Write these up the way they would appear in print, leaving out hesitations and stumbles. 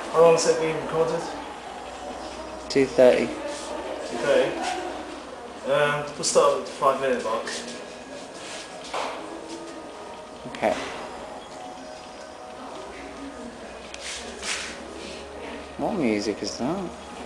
How long has it been recorded? 2:30. 2:30. We'll start with the 5-minute mark. Okay. What music is that?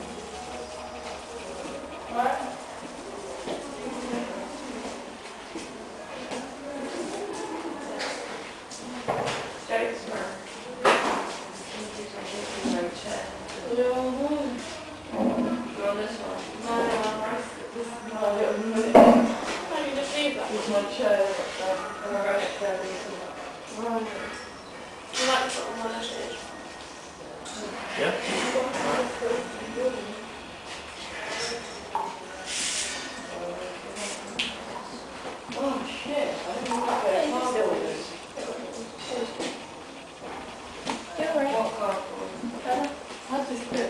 Yeah? Oh shit, I didn't know that. You're right. How's this fit?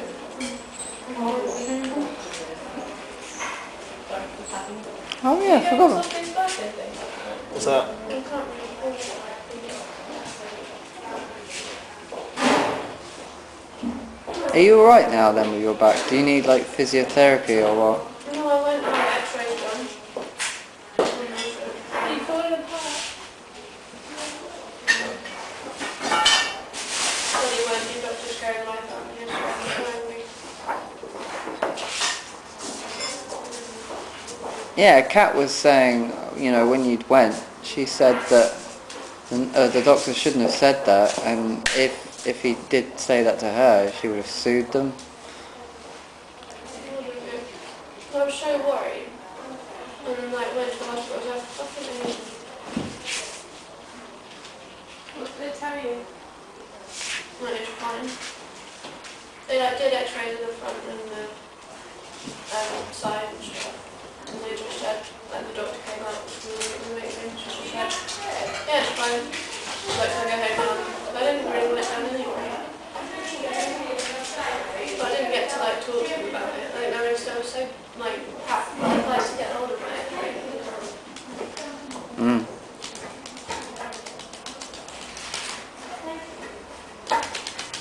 Oh yeah, I forgot. What's that? Are you alright now then with your back? Do you need like physiotherapy or what? No, I went on x-ray done. Are you falling apart? Well, you won't, your doctor's going like that. Yeah, Kat was saying, you know, when you'd went, she said that the doctor shouldn't have said that, and if he did say that to her, she would have sued them. I was so worried. And then like went to the hospital, I was like, fucking amazing. What did they tell you? No, it's fine. They like did x-rays in the front and the side and stuff. And they just said, like the doctor came out and the meeting and just said, yeah, it's fine. Like, can I go home now? But I didn't really want it done anyway. But I didn't get to like talk to them about it. Like, I was so like surprised to get hold of my x-ray.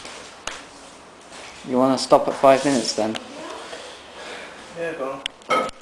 You want to stop at 5 minutes then? Yeah, go on.